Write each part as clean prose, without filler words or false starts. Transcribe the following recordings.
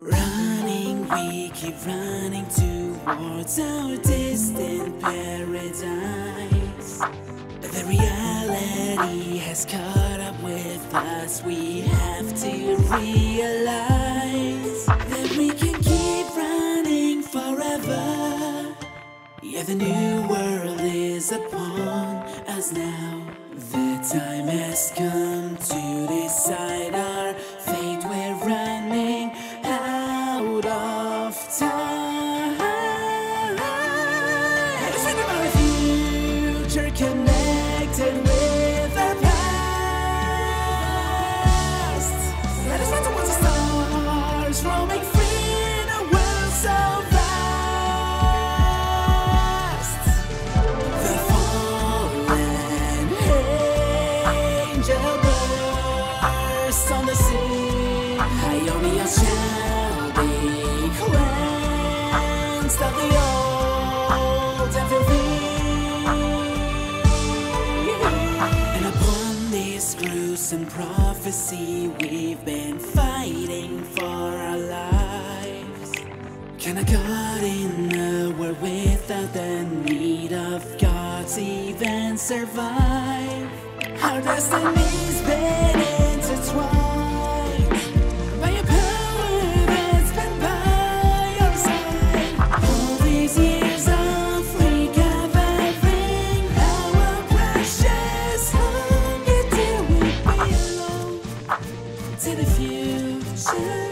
Running, we keep running towards our distant paradise. The reality has caught up with us. We have to realize that we can keep running forever. Yeah, the new world is upon us now. The time has come to decide our fate. We're running out of time. Let's think about the future connected with our past. Let us run towards the stars, roaming free in a world so vast. The fallen angel bursts on the sea. Ionia shall be cleansed of the old and filthy. And upon this gruesome prophecy, we've been fighting for our lives. Can a God in a world without the need of gods even survive? Our destiny's been intertwined by a power that's been by our side. All these years of recovering our precious hunger till we belong to the future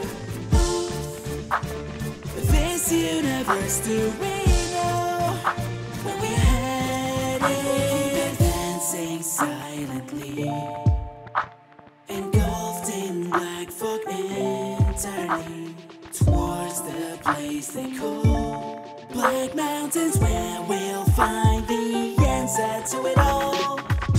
of this universe. Do we know where we're headed? Dancing silently, engulfed in black fog, entirely towards the place they call Black Mountains, where we'll find the answer to it all.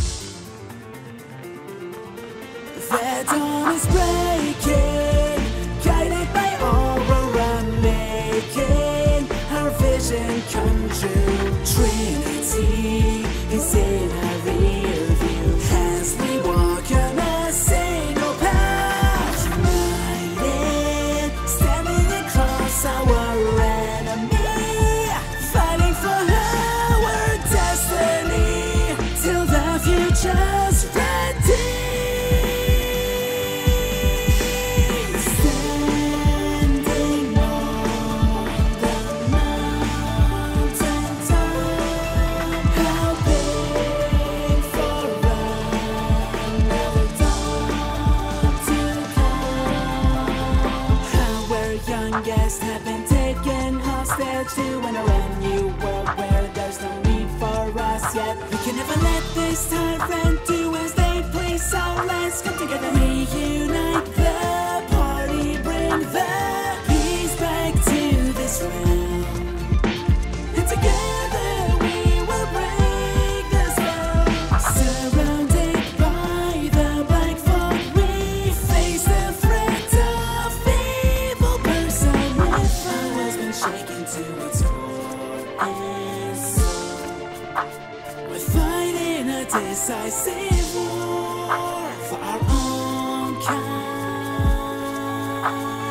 The dawn is breaking, guided by Aurora, making our vision come true. Trinity is in our rear view as we walk on a single path. United, standing across our enemy, fighting for our destiny till the future's ready. Standing on the mountain top, hoping for another dawn to come. Our youngest have been taken hostage to an new world where there's no need for us yet. We can never let this tyrant do as they please, so let's come together, reunite the party, bring the peace back to this realm. And together we will break the spell. Surrounded by the black fog, we face the threat of evil personified. Has been shaken to its core and soul. We're fighting a decisive war for our own kind.